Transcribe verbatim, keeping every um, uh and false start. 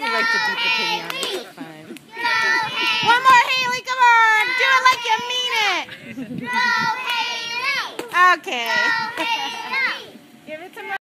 You like to beat the pinata. It's fine. One more, Haley. Come on. Do it like you mean it. Go, Haley! Okay. Go, Haley! Give it to